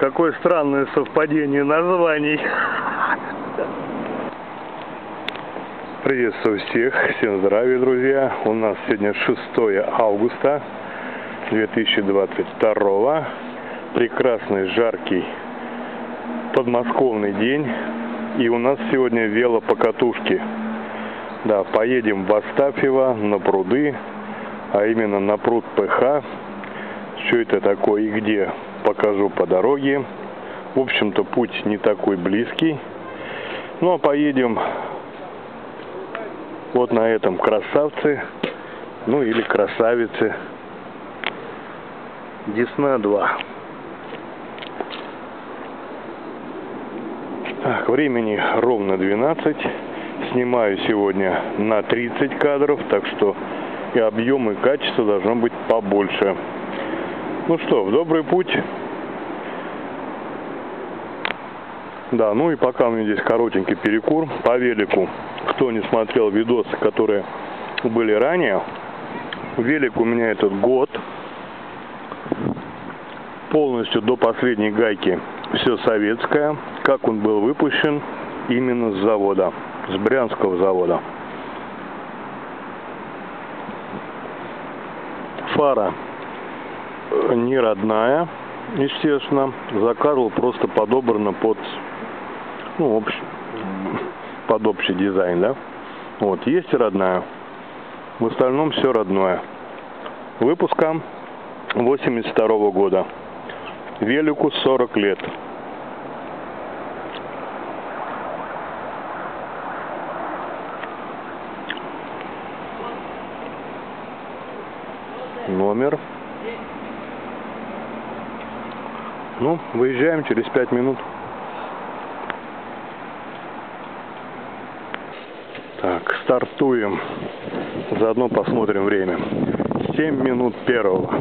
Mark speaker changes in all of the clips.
Speaker 1: Какое странное совпадение названий. Приветствую всех, всем здравия, друзья. У нас сегодня 6 августа 2022. Прекрасный, жаркий подмосковный день. И у нас сегодня велопокатушки. Да, поедем в Астафьево на пруды, а именно на пруд ПХ. Что это такое и где, покажу по дороге. В общем-то, путь не такой близкий. Но поедем вот на этом красавце, ну или красавице. Десна 2. Так, времени ровно 12. Снимаю сегодня на 30 кадров, так что и объем, и качество должно быть побольше. Ну что, в добрый путь. Да, ну и пока у меня здесь коротенький перекур по велику. Кто не смотрел видосы, которые были ранее, велик у меня этот год. Полностью до последней гайки все советское. Как он был выпущен именно с завода, с Брянского завода. Фара не родная, естественно. Заказывал, просто подобрано под, под общий дизайн, да. Вот, есть и родная. В остальном все родное. Выпуска 82 года. Велику 40 лет. Номер. Ну, выезжаем через 5 минут. Так, стартуем. Заодно посмотрим время. 7 минут первого.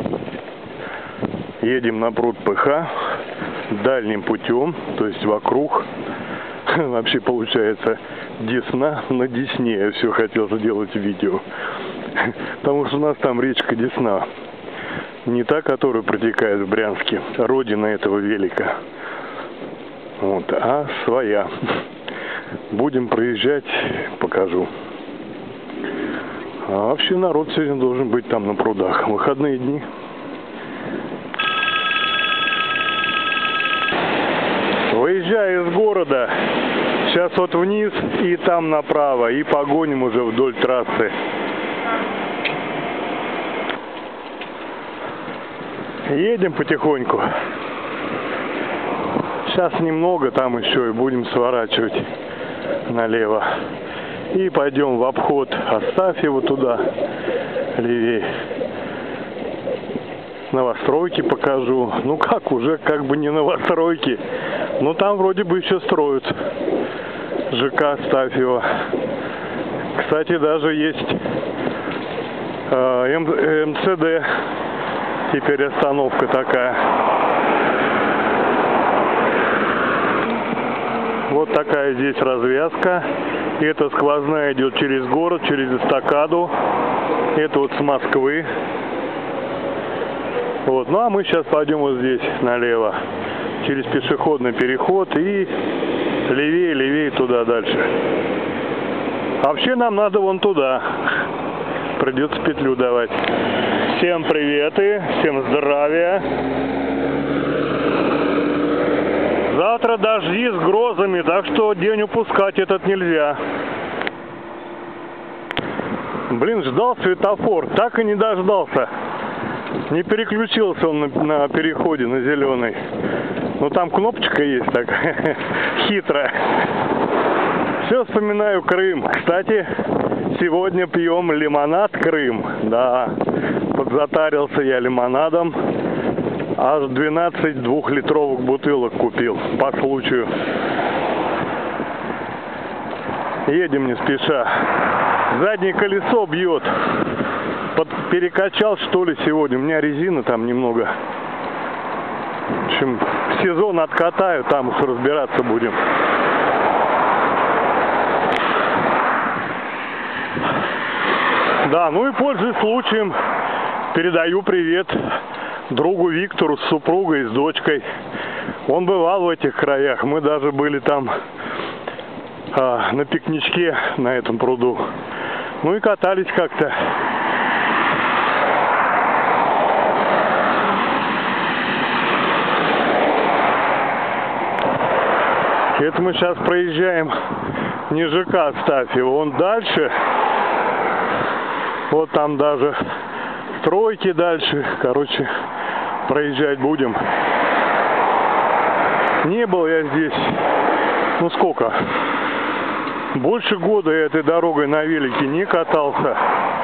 Speaker 1: Едем на пруд ПХ дальним путем, то есть вокруг. Вообще получается Десна на Десне. Я все хотел сделать видео. Потому что у нас там речка Десна. Не та, которая протекает в Брянске, родина этого велика. Вот, а своя. Будем проезжать, покажу. А вообще народ сегодня должен быть там на прудах. Выходные дни. Выезжаю из города. Сейчас вот вниз и там направо. И погоним уже вдоль трассы. Едем потихоньку. Сейчас немного, там еще и будем сворачивать налево. И пойдем в обход Астафьева туда, левее. Новостройки покажу. Ну как, уже как бы не новостройки. Но там вроде бы еще строят. ЖК Астафьева. Кстати, даже есть МЦД. Теперь остановка такая. Вот такая здесь развязка. Это сквозная идет через город, через эстакаду. Это вот с Москвы. Вот. Ну а мы сейчас пойдем вот здесь налево. Через пешеходный переход и левее туда дальше. А вообще нам надо вон туда. Придется петлю давать. Всем привет и всем здравия. Завтра дожди с грозами, так что день упускать этот нельзя. Блин, ждал светофор, так и не дождался. Не переключился он на переходе на зеленый. Но там кнопочка есть такая хитрая. Все вспоминаю Крым. Кстати, сегодня пьем лимонад Крым. Да, подзатарился я лимонадом. Аж 12 двухлитровых бутылок купил по случаю. Едем не спеша. Заднее колесо бьет. Перекачал что ли сегодня. У меня резина там немного. В общем, сезон откатаю, там уж разбираться будем. Да, ну и пользуясь случаем, передаю привет другу Виктору с супругой и с дочкой. Он бывал в этих краях. Мы даже были там на пикничке на этом пруду. Ну и катались как-то. Это мы сейчас проезжаем не ЖК Астафьево, он дальше. Вот там даже стройки дальше. Короче, проезжать будем. Не был я здесь, ну сколько? Больше года я этой дорогой на велике не катался.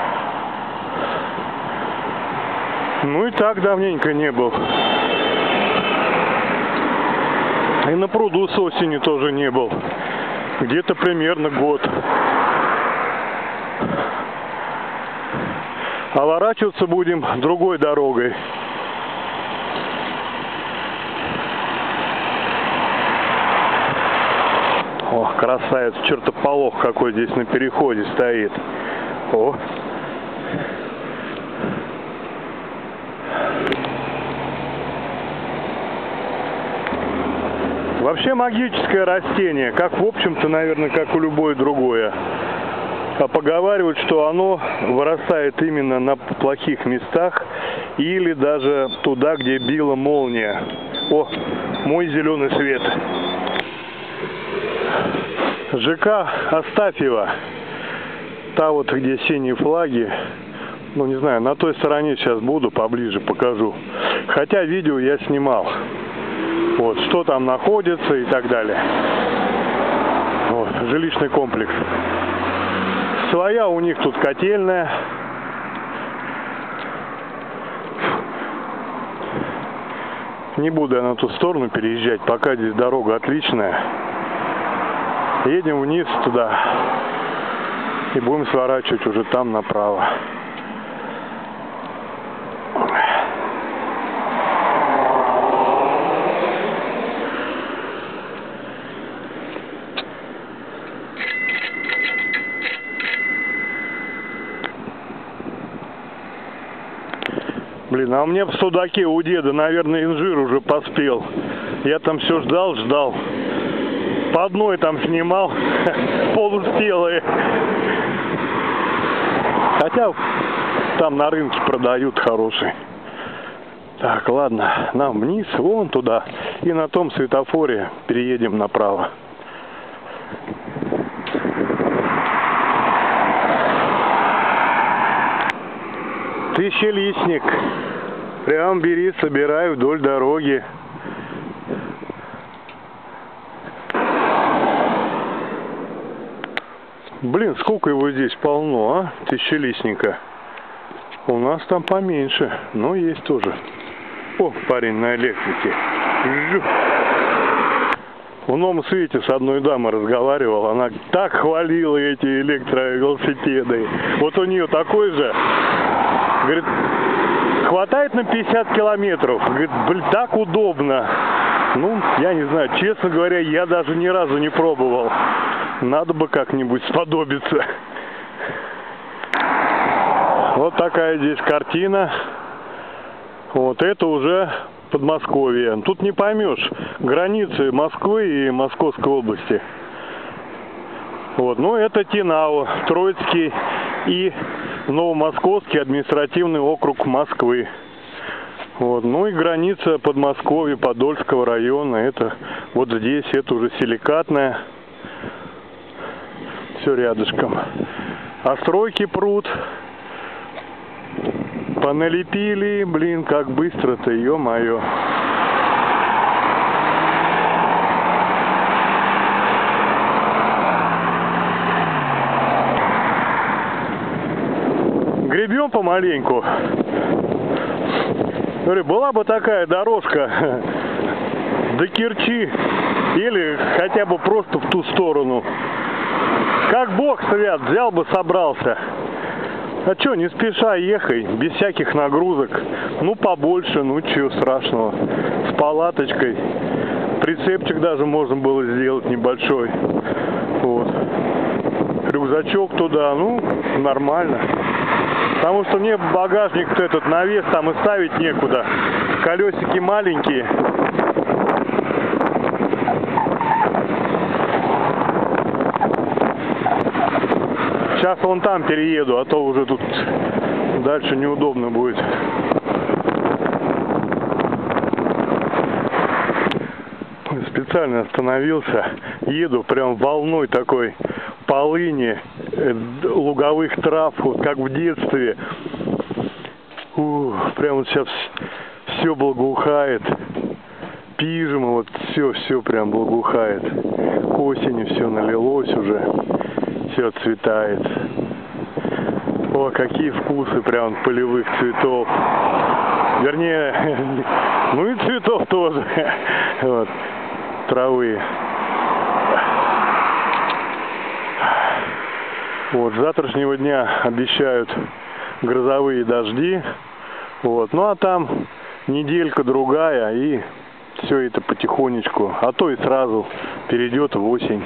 Speaker 1: Ну и так давненько не был. И на пруду с осени тоже не был. Где-то примерно год. А ворачиваться будем другой дорогой. О, красавец, чертополох какой здесь на переходе стоит. О! Вообще магическое растение, как в общем-то, наверное, как у любое другое. А поговаривают, что оно вырастает именно на плохих местах или даже туда, где била молния. О, мой зеленый свет. ЖК Астафьево. Та вот, где синие флаги. Ну, не знаю, на той стороне сейчас буду, поближе покажу. Хотя видео я снимал. Вот, что там находится и так далее. Вот, жилищный комплекс. Своя у них тут котельная. Не буду я на ту сторону переезжать, пока здесь дорога отличная. Едем вниз туда и будем сворачивать уже там направо. Блин, а у меня в судаке у деда, наверное, инжир уже поспел. Я там все ждал. По одной там снимал, полуспелые. Хотя там на рынке продают хорошие. Так, ладно, нам вниз, вон туда. И на том светофоре переедем направо. Тысячелистник. Прям бери, собирай вдоль дороги. Блин, сколько его здесь полно, а? Тысячелистника. У нас там поменьше, но есть тоже. О, парень на электрике. Жу. В Новом Свете с одной дамой разговаривал. Она так хвалила эти электровелосипеды. Вот у нее такой же. Говорит, хватает на 50 километров. Говорит, блин, так удобно. Ну, я не знаю, честно говоря, я даже ни разу не пробовал. Надо бы как-нибудь сподобиться. Вот такая здесь картина. Вот это уже Подмосковье. Тут не поймешь границы Москвы и Московской области. Вот, ну это Тинау, Троицкий и Новомосковский административный округ Москвы. Вот, ну и граница Подмосковья, Подольского района. Это вот здесь, это уже Силикатная. Все рядышком. А стройки пруд. Поналепили, блин, как быстро-то, ё-моё. Гребем помаленьку. Говорю, была бы такая дорожка до Керчи или хотя бы просто в ту сторону. Как Бог свят, взял бы, собрался. А чё, не спеша ехай, без всяких нагрузок. Ну, побольше, ну, чё страшного. С палаточкой. Прицепчик даже можно было сделать небольшой. Вот. Рюкзачок туда, ну, нормально. Потому что мне багажник этот навес там и ставить некуда. Колесики маленькие. Сейчас вон там перееду, а то уже тут дальше неудобно будет. Специально остановился. Еду прям волной такой полыни, луговых трав, вот как в детстве. Прям вот сейчас все благоухает. Пижма, вот все прям благоухает. К осени все налилось уже. Все отцветает. О, какие вкусы прям полевых цветов. Вернее, ну и цветов тоже. Вот. Травы. Вот, с завтрашнего дня обещают грозовые дожди. Вот. Ну а там неделька-другая, и все это потихонечку, а то и сразу перейдет в осень.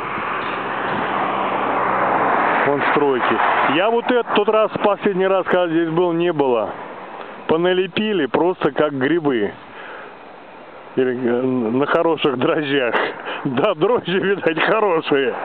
Speaker 1: Вон стройки. Я вот тот раз, последний раз, когда здесь был, не было. Поналепили просто как грибы. Или на хороших дрожжах. Да, дрожжи, видать, хорошие.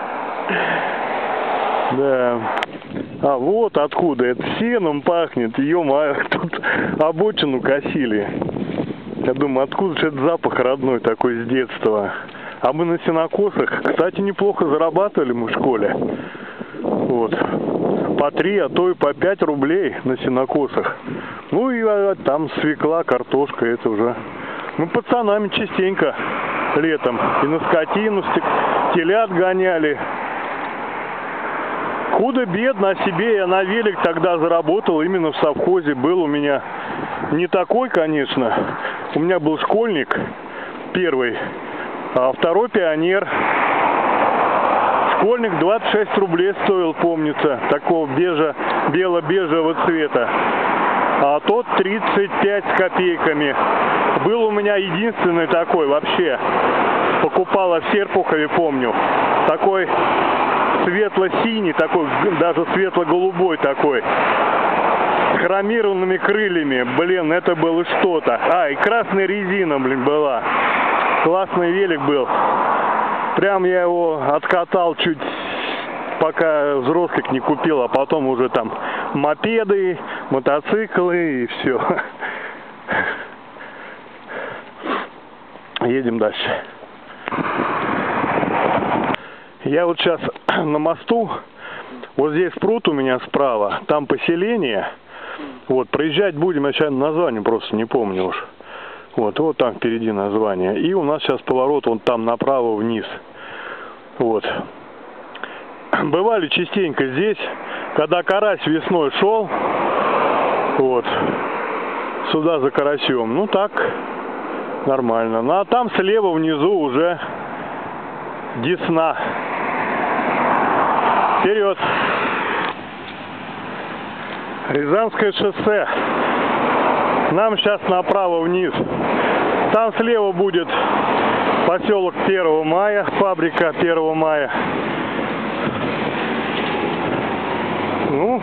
Speaker 1: Да. А вот откуда. Это сеном пахнет. Ё-моё, тут обочину косили. Я думаю, откуда же этот запах родной такой с детства. А мы на сенокосах, кстати, неплохо зарабатывали мы в школе. Вот. По 3, а то и по 5 рублей на сенокосах. Ну и там свекла, картошка, это уже... Мы пацанами частенько летом и на скотину, телят гоняли. Худо-бедно, о себе я на велик тогда заработал именно в совхозе. Был у меня не такой, конечно. У меня был школьник первый, а второй пионер. Школьник 26 рублей стоил, помнится, такого бело-бежевого цвета. А тот 35 с копейками. Был у меня единственный такой вообще. Покупала в Серпухове, помню. Такой светло-синий, такой даже светло-голубой такой. С хромированными крыльями. Блин, это было что-то. А, и красная резина, блин, была. Классный велик был. Прям я его откатал чуть, пока взрослых не купил, а потом уже там мопеды, мотоциклы и все. Едем дальше. Я вот сейчас на мосту. Вот здесь пруд у меня справа. Там поселение. Вот, проезжать будем, я сейчас название просто не помню уж. Вот там впереди название. И у нас сейчас поворот вон там направо вниз. Вот. Бывали частенько здесь, когда карась весной шел. Вот. Сюда за карасем. Ну так, нормально. Ну а там слева внизу уже Десна. Вперед! Рязанское шоссе. Нам сейчас направо вниз. Там слева будет поселок 1 мая, фабрика 1 мая. Ну,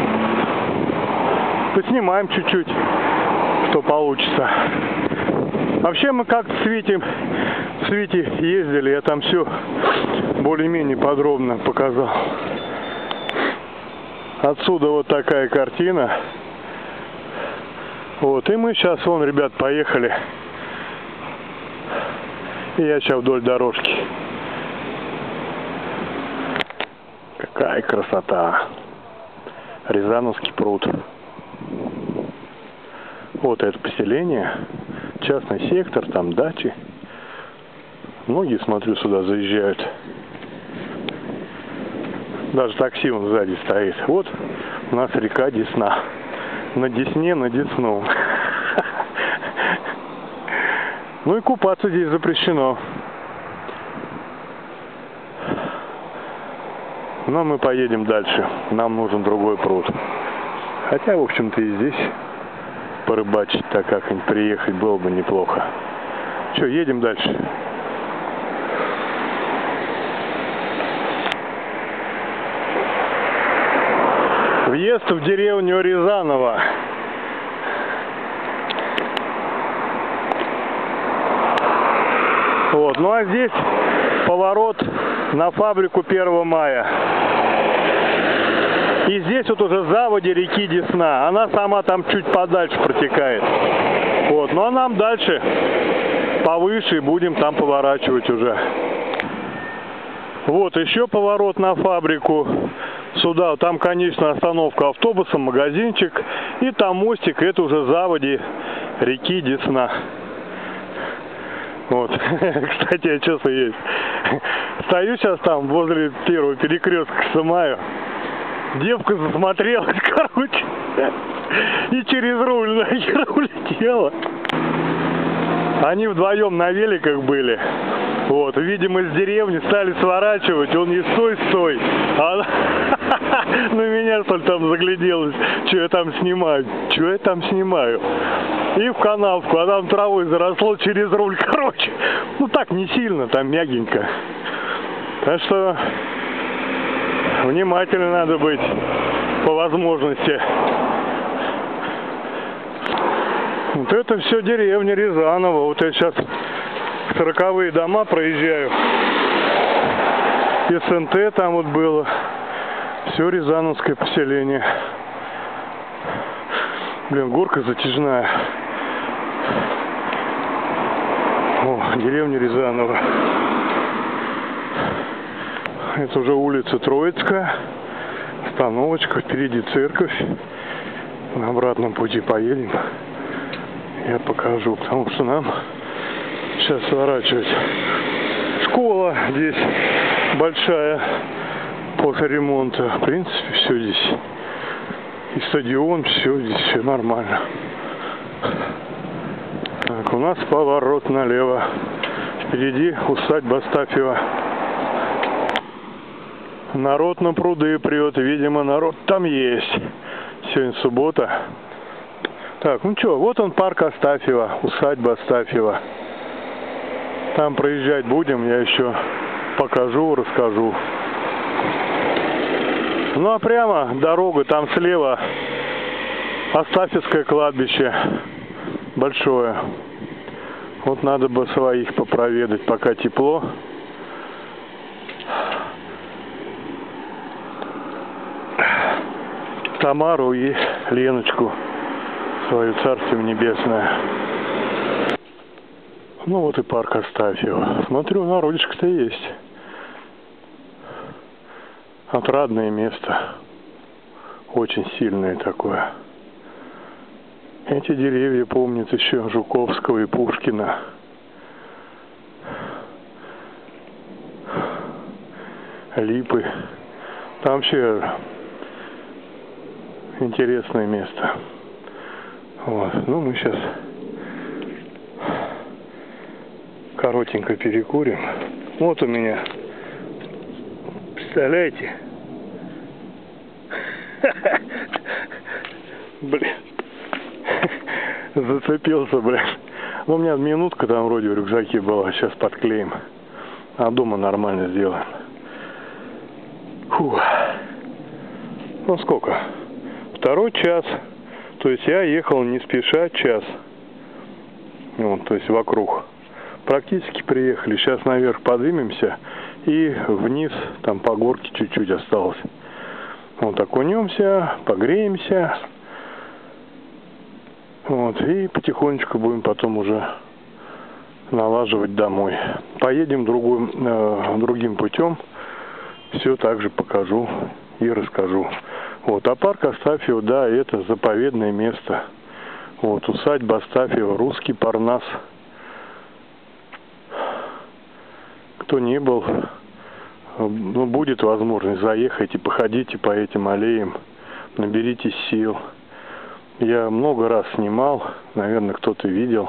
Speaker 1: поснимаем чуть-чуть, что получится. Вообще мы как-то с Витей ездили, я там все более-менее подробно показал. Отсюда вот такая картина. Вот, и мы сейчас, вон, ребят, поехали. И я сейчас вдоль дорожки. Какая красота. Рязановский пруд. Вот это поселение. Частный сектор, там дачи. Многие, смотрю, сюда заезжают. Даже такси вон сзади стоит. Вот у нас река Десна. На Десне, на Десну. Ну и купаться здесь запрещено. Но мы поедем дальше. Нам нужен другой пруд. Хотя, в общем-то, и здесь порыбачить так как-нибудь приехать было бы неплохо. Че, едем дальше? Въезд в деревню Рязаново. Вот, ну а здесь поворот на фабрику 1 мая. И здесь вот уже заводи реки Десна. Она сама там чуть подальше протекает. Вот, ну а нам дальше повыше будем там поворачивать уже. Вот еще поворот на фабрику. Сюда, там конечная остановка автобуса, магазинчик. И там мостик, это уже заводи реки Десна. Вот. Кстати, я честно есть. Стою сейчас там возле первого перекрестка Самаю. Девка засмотрелась, короче. И через руль нахер улетела. Они вдвоем на великах были. Вот, видимо, из деревни стали сворачивать. Он ей стой. А она на меня, что ли, там загляделась. Что я там снимаю? И в канавку, а там травой заросло через руль, короче. Ну так, не сильно, там мягенько. Так что внимательно надо быть по возможности. Вот это все деревня Рязанова. Вот я сейчас 40-е дома проезжаю. И СНТ там вот было. Все рязановское поселение. Блин, горка затяжная. О, деревня Рязанова. Это уже улица Троицкая. Остановочка, впереди церковь. На обратном пути поедем. Я покажу, потому что нам сейчас сворачивать. Школа здесь большая после ремонта. В принципе, все здесь. И стадион, все здесь, все нормально. Так, у нас поворот налево. Впереди усадьба Астафьева. Народ на пруды прет. Видимо, народ там есть. Сегодня суббота. Так, ну что, вот он парк Астафьева, усадьба Астафьева. Там проезжать будем, я еще покажу, расскажу. Ну а прямо дорога, там слева Астафьевское кладбище большое. Вот надо бы своих попроведать, пока тепло. Тамару и Леночку, свое царствие небесное. Ну вот и парк Астафьева. Смотрю, народишко-то есть. Отрадное место. Очень сильное такое. Эти деревья помнят еще Жуковского и Пушкина. Липы. Там вообще интересное место. Вот. Ну, мы сейчас коротенько перекурим. Вот у меня. Представляете? Блин. Зацепился, блин. Ну, у меня минутка там вроде в рюкзаке была. Сейчас подклеим. А дома нормально сделаем. Фух. Ну, сколько? 2 час. То есть я ехал не спеша час. Вот, то есть вокруг. Практически приехали. Сейчас наверх поднимемся. И вниз, там по горке чуть-чуть осталось. Вот, окунемся, погреемся. Вот, и потихонечку будем потом уже налаживать домой. Поедем другим путем. Все так же покажу и расскажу. Вот, а парк Астафьева, да, это заповедное место. Вот, усадьба Астафьева, русский Парнас. Кто не был, ну, будет возможность, заехайте, походите по этим аллеям, наберитесь сил. Я много раз снимал, наверное, кто-то видел.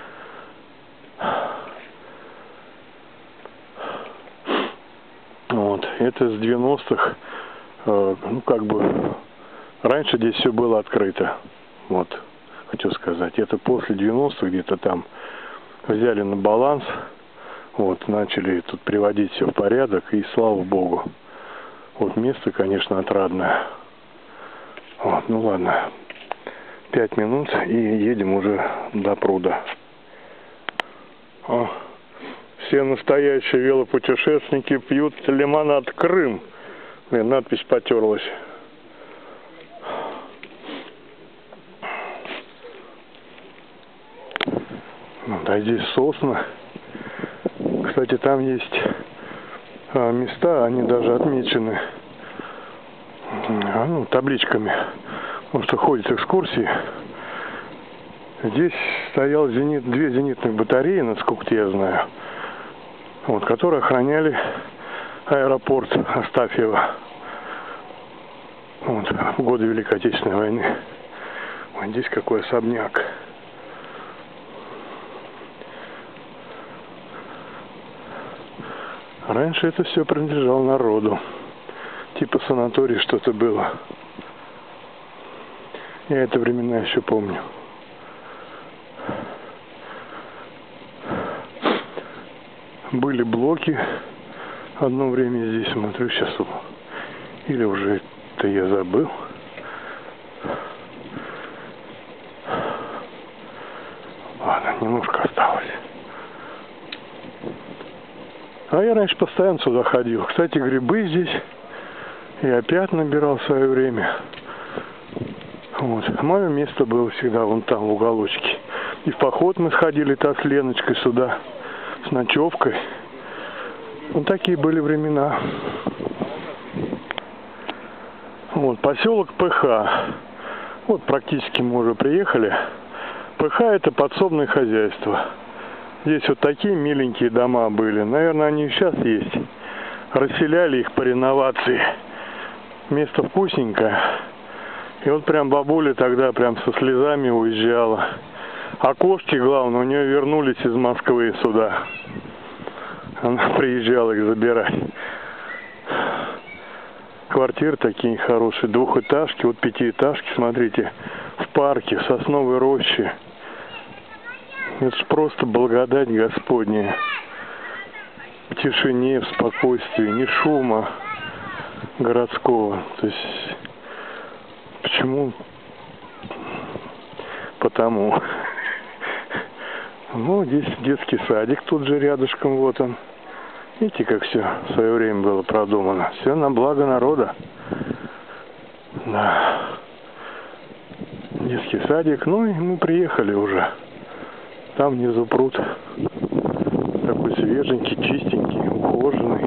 Speaker 1: Вот, это с 90-х, ну, как бы, раньше здесь все было открыто. Вот, хочу сказать, это после 90-х где-то там взяли на баланс. Вот, начали тут приводить все в порядок, и слава богу. Вот место, конечно, отрадное. Вот, ну ладно. 5 минут и едем уже до пруда. О, все настоящие велопутешественники пьют лимонад Крым. Блин, надпись потерлась. А здесь сосна. Кстати, там есть места, они даже отмечены табличками. Потому что ходят экскурсии. Здесь стоял две зенитных батареи, насколько я знаю, вот, которые охраняли аэропорт Астафьево вот, в годы Великой Отечественной войны. Вот здесь какой особняк. Раньше это все принадлежало народу. Типа санаторий что-то было. Я это времена еще помню. Были блоки одно время здесь, смотрю, сейчас или уже это я забыл. Ладно, немножко осталось. А я раньше постоянно сюда ходил. Кстати, грибы здесь я опять набирал в свое время. Вот. Мое место было всегда вон там, в уголочке. И в поход мы сходили-то с Леночкой сюда, с ночевкой. Вот такие были времена. Вот, поселок ПХ. Вот практически мы уже приехали. ПХ — это подсобное хозяйство. Здесь вот такие миленькие дома были. Наверное, они и сейчас есть. Расселяли их по реновации. Место вкусненькое. И вот прям бабуля тогда прям со слезами уезжала. А кошки, главное, у нее вернулись из Москвы сюда. Она приезжала их забирать. Квартиры такие хорошие, двухэтажки, вот пятиэтажки, смотрите, в парке, в сосновой роще. Это ж просто благодать Господня. В тишине, в спокойствии, ни шума городского. То есть, почему? Потому. Ну, здесь детский садик тут же рядышком, вот он. Видите, как все в свое время было продумано. Все на благо народа. Да. Детский садик. Ну и мы приехали уже. Там внизу пруд. Такой свеженький, чистенький, ухоженный.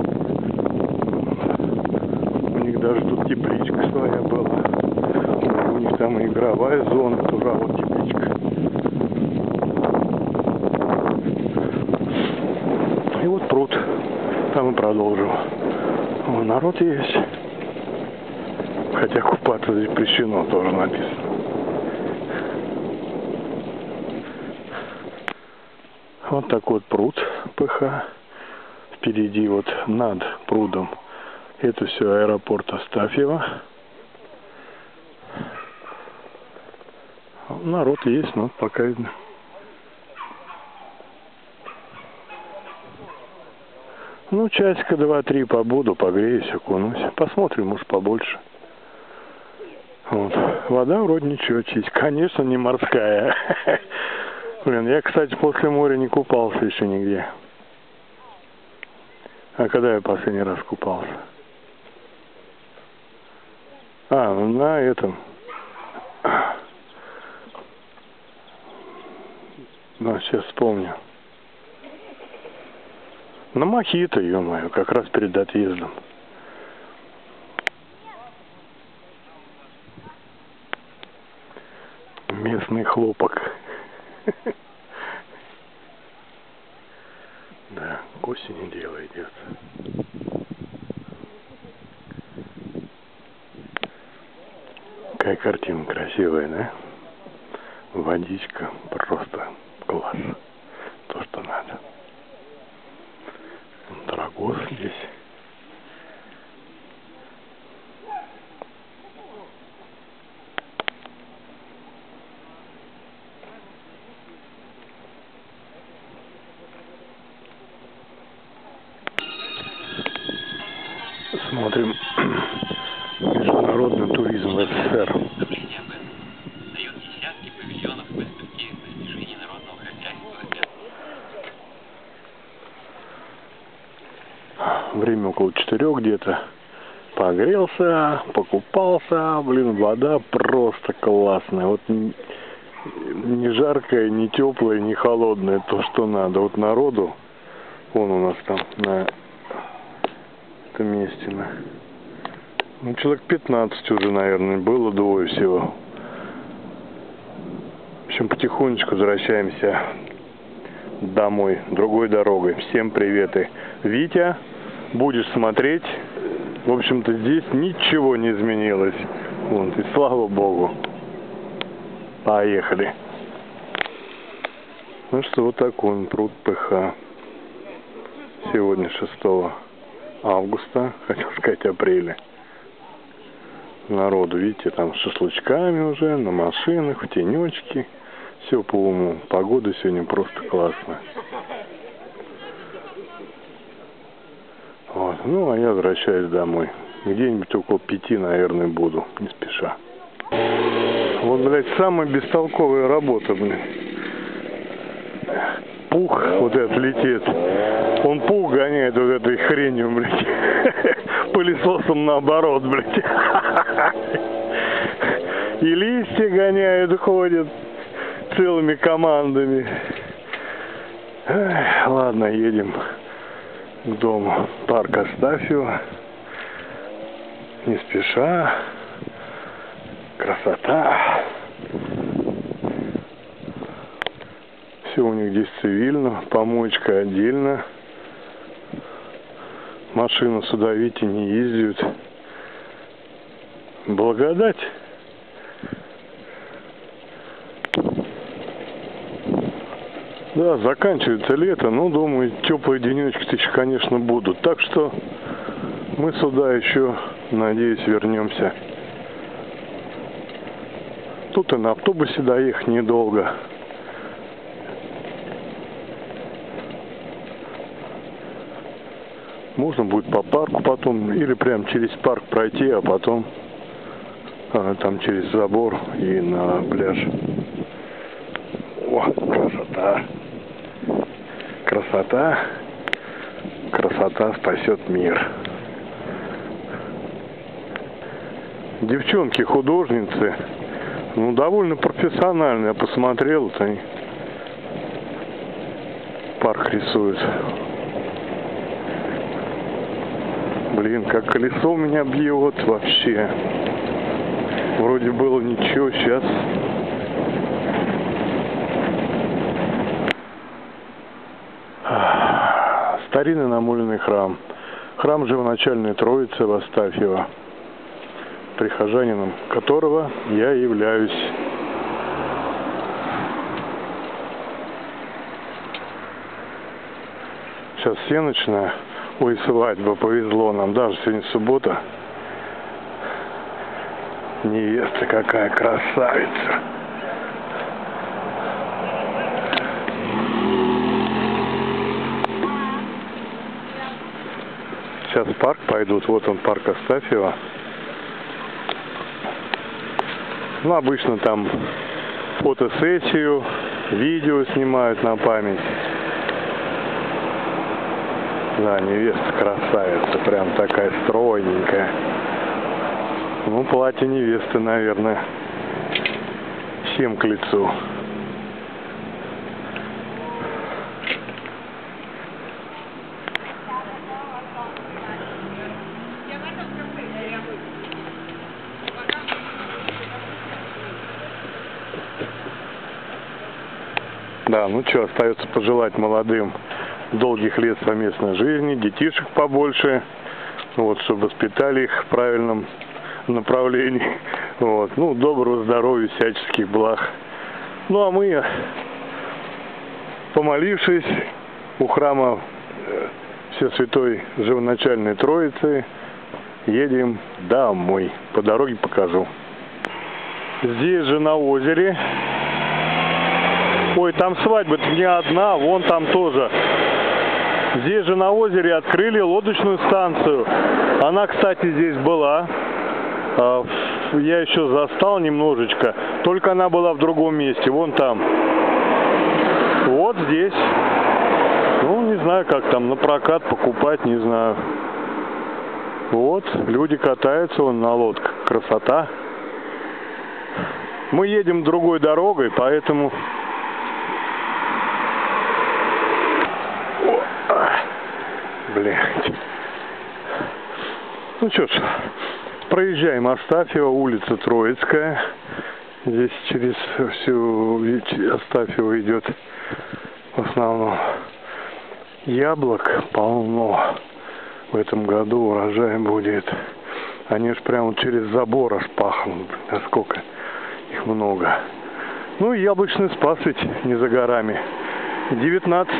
Speaker 1: У них даже тут тепличка своя была. У них там и игровая зона, тоже вот тепличка. И вот пруд. Там и продолжим. О, народ есть. Хотя купаться здесь запрещено, тоже написано. Вот такой вот пруд ПХ. Впереди вот над прудом это все аэропорт Астафьево. Народ есть, но пока видно. Ну, часика 2-3 побуду, погреюсь, окунусь. Посмотрим, может, побольше. Вот. Вода вроде ничего чистая. Конечно, не морская. Блин, я, кстати, после моря не купался еще нигде. А когда я последний раз купался? На этом. Ну, сейчас вспомню. На Мохито, ё-моё, как раз перед отъездом. Местный хлопок. Да, к осени дело идет. Какая картина красивая, да? Водичка, просто класс. То, что надо. Драгос здесь. Смотрим международный туризм в СССР. Время около 4 где-то. Погрелся, покупался. Блин, вода просто классная. Вот Не жаркое, не теплое, не холодное, то, что надо. Вот народу, вон у нас там на этом месте, ну, человек 15 уже, наверное, было, двое всего. В общем, потихонечку возвращаемся домой, другой дорогой. Всем приветы. Витя, будешь смотреть. В общем-то, здесь ничего не изменилось. Вот, и слава Богу. Поехали. Ну что, вот такой он пруд ПХ. Сегодня 6 августа, хотел сказать апреля. Народу, видите, там с шашлычками уже, на машинах, в тенечке. Все по уму. Погода сегодня просто классная. Вот. Ну, а я возвращаюсь домой. Где-нибудь около 5, наверное, буду, не спеша. Вот, блядь, самая бестолковая работа, блядь. Пух вот этот летит. Он пух гоняет вот этой хренью, блядь. Пылесосом наоборот, блядь. И листья гоняют, ходят целыми командами. Ладно, едем к дому. Парк Астафьева. Не спеша. Красота. Все у них здесь цивильно. Помоечка отдельно. Машины сюда, видите, не ездят. Благодать. Да, заканчивается лето, но, думаю, теплые денечки еще, конечно, будут. Так что мы сюда еще, надеюсь, вернемся. Тут и на автобусе доехать недолго. Можно будет по парку потом, или прям через парк пройти, а потом там через забор и на пляж. О, красота! Красота! Красота спасет мир. Девчонки, художницы, ну, довольно профессионально. Я посмотрел, вот они парк рисуют. Блин, как колесо меня бьет вообще. Вроде было ничего, сейчас. Старинный намоленный храм. Храм Живоначальной Троицы в Астафьево, прихожанином которого я являюсь. Сейчас всеночная. Ой, свадьба, повезло нам. Даже сегодня суббота. Невеста какая красавица. Сейчас в парк пойдут. Вот он, парк Астафьева. Ну, обычно там фотосессию, видео снимают на память. Да, невеста красавица, прям такая стройненькая. Ну, платье невесты, наверное, всем к лицу. Да, ну что, остается пожелать молодым долгих лет совместной жизни, детишек побольше, вот, чтобы воспитали их в правильном направлении, вот, ну, доброго здоровья, всяческих благ. Ну, а мы, помолившись у храма Всесвятой Живоначальной Троицы, едем домой. По дороге покажу. Здесь же на озере. Ой, там свадьба-то не одна, вон там тоже. Здесь же на озере открыли лодочную станцию. Она, кстати, здесь была. Я еще застал немножечко. Только она была в другом месте. Вон там. Вот здесь. Ну, не знаю, как там, на прокат покупать, не знаю. Вот, люди катаются вон на лодках. Красота. Мы едем другой дорогой, поэтому... Блядь. Ну что ж, проезжаем Астафьево, улица Троицкая. Здесь через всю Астафьево идет в основном яблок полно. В этом году урожай будет. Они ж прямо через забор аж пахнут. Насколько их много. Ну и яблочный спас ведь не за горами. 19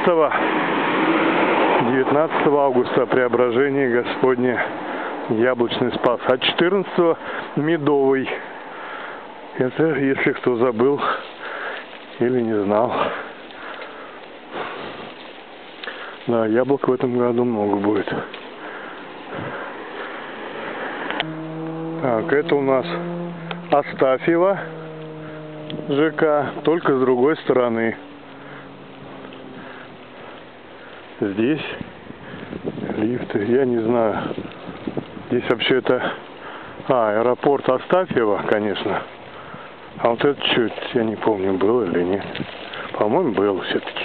Speaker 1: августа Преображение Господне яблочный спас. А 14 медовый. Это если кто забыл или не знал. Да, яблок в этом году много будет. Так, это у нас Астафьево ЖК, только с другой стороны. Здесь лифты, я не знаю. Здесь вообще это... аэропорт Астафьево, конечно. А вот это чуть, я не помню, было или нет. По-моему, было все-таки.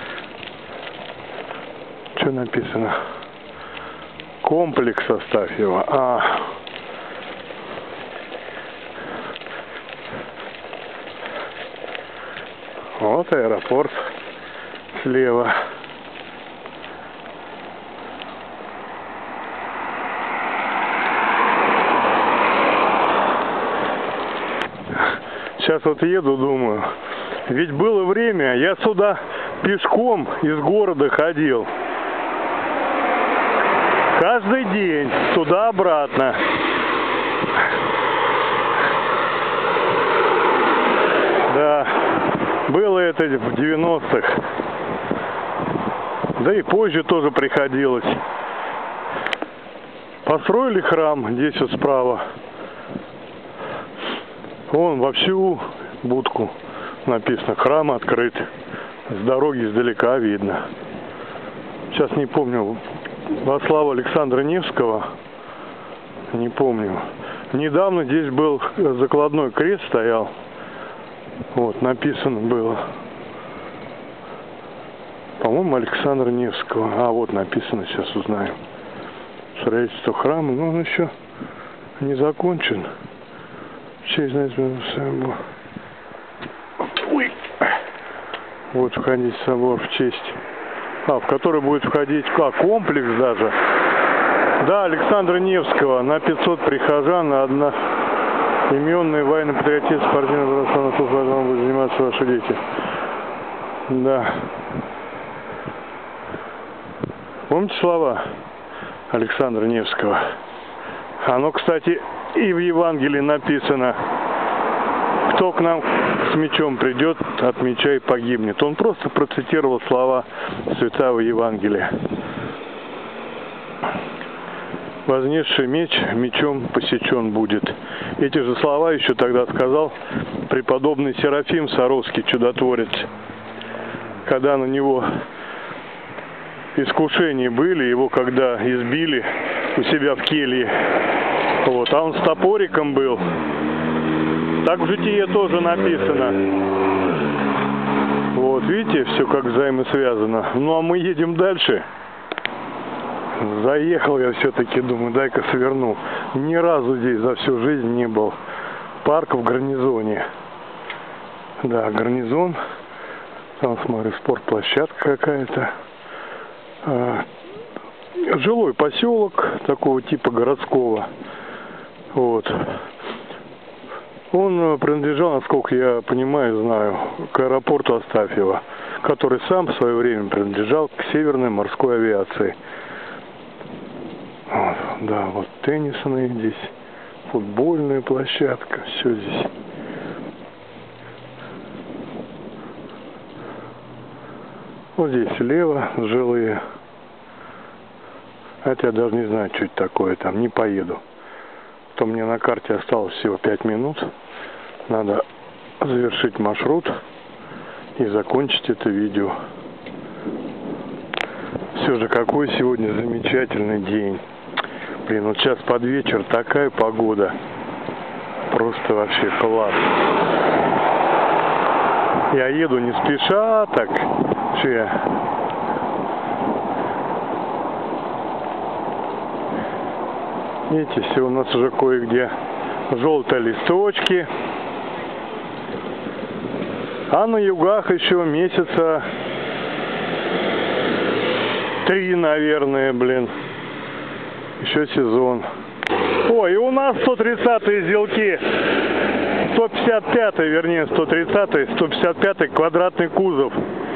Speaker 1: Что написано? Комплекс Астафьево. Вот аэропорт слева. Сейчас вот еду, думаю, ведь было время, я сюда пешком из города ходил. Каждый день, туда-обратно. Да, было это в 90-х. Да и позже тоже приходилось. Построили храм здесь вот справа. Вон во всю будку написано, храм открыт. С дороги издалека видно. Сейчас не помню, во славу Александра Невского, не помню. Недавно здесь был закладной крест стоял. Вот, написано было. По-моему, Александра Невского. А, вот написано, сейчас узнаем. Строительство храма, но он еще не закончен. Ой. Вот входить в собор в честь. В который будет входить комплекс даже. Да, Александра Невского на 500 прихожан, на одноименный военно-патриотический спортивный образование должны будут заниматься ваши дети. Да. Помните слова Александра Невского? Оно, кстати, и в Евангелии написано: кто к нам с мечом придет, от меча и погибнет. Он просто процитировал слова Святого Евангелия. Вознесший меч мечом посечен будет. Эти же слова еще тогда сказал преподобный Серафим Саровский, чудотворец, когда на него искушения были, его когда избили у себя в келье. Вот, а он с топориком был. Так в Житие тоже написано. Вот, видите, все как взаимосвязано. Ну, а мы едем дальше. Заехал я все-таки, думаю, дай-ка сверну. Ни разу здесь за всю жизнь не был. Парк в гарнизоне. Да, гарнизон. Там, смотрю, спортплощадка какая-то. Жилой поселок такого типа городского. Вот. Он принадлежал, насколько я понимаю, знаю, к аэропорту Астафьево, который сам в свое время принадлежал к Северной морской авиации. Вот, да, вот теннисные здесь, футбольная площадка, все здесь. Вот здесь слева жилые. Это я даже не знаю, что это такое, там не поеду. То мне на карте осталось всего 5 минут. Надо завершить маршрут и закончить это видео. Все же, какой сегодня замечательный день. Блин, вот сейчас под вечер такая погода. Просто вообще класс. Я еду не спеша, так, вообще. Видите, все у нас уже кое-где желтые листочки. А на югах еще месяца 3, наверное, блин. Еще сезон. Ой, и у нас 130-е зелки. 155-й, вернее, 130-й, 155-й квадратный кузов.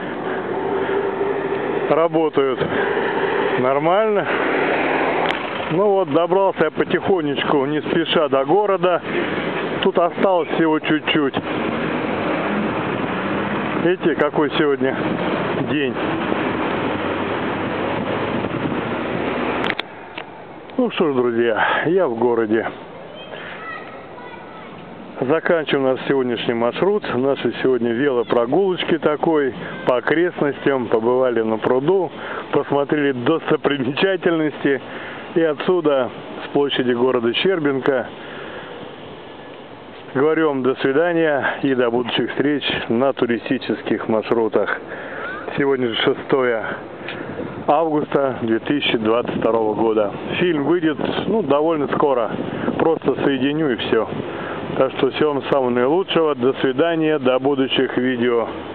Speaker 1: Работают. Нормально. Ну вот, добрался я потихонечку, не спеша до города. Тут осталось всего чуть-чуть. Видите, какой сегодня день. Ну что ж, друзья, я в городе. Заканчиваем наш сегодняшний маршрут. Наши сегодня велопрогулочки такой по окрестностям. Побывали на пруду, посмотрели достопримечательности. И отсюда, с площади города Щербинка, говорю вам до свидания и до будущих встреч на туристических маршрутах. Сегодня же 6 августа 2022 года. Фильм выйдет, довольно скоро. Просто соединю и все. Так что всего вам самого наилучшего. До свидания, до будущих видео.